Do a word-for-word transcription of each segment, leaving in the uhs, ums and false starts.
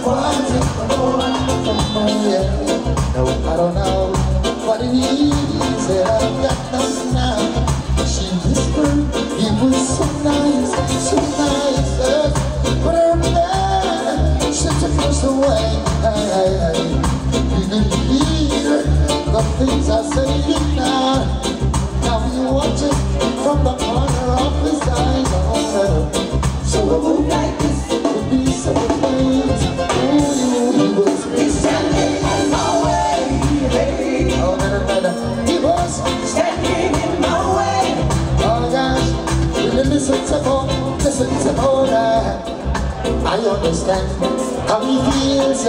No, I don't know what it is that I've got no now. She whispered, he was so nice, so nice, uh, but her man, she took us away. You can hear the things I say now. Now he watches from the corner of his eyes. Oh, so a move like this would be so amazing. Oh, he was standing in my way. Oh, no, no, no, no. He was standing in my way. Oh, gosh, really listen to more, listen to more. I understand how he feels.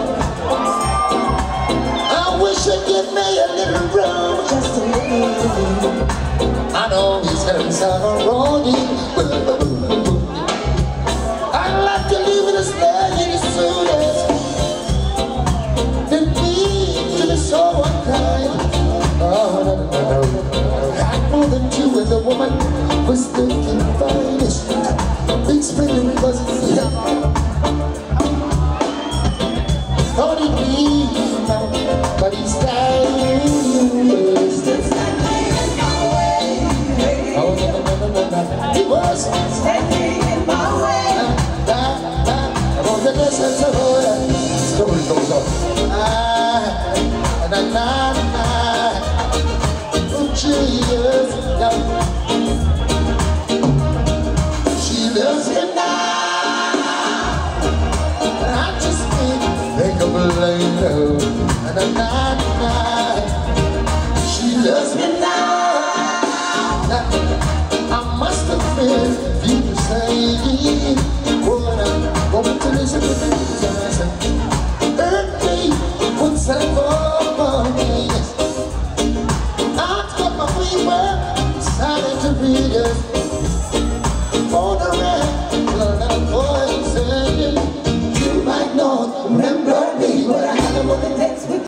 I wish you'd give me a little room, just a little. I know he's having some rolling. I'd like to leave it as late as soon as didn't mean to be so unkind. Oh, no, no, no, no. Had more than two and the woman was thinking finest. Explaining because yeah. Thought he'd leave now, but he's standing. Still standing in my way. Oh, no, no, no, no, no. He was standing in my way. Story goes on. Ah, na na na. Oh, Jesus, yeah. She loves me now, and I just can't think of her later. Na na na. She loves me now. I must have been you to say what I'm going to listen to things I say. Hurt me once and for me. I've got my fever, starting to read it.